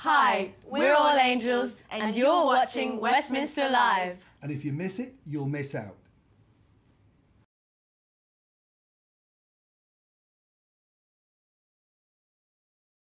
Hi, we're All Angels, and you're watching Westminster Live. And if you miss it, you'll miss out.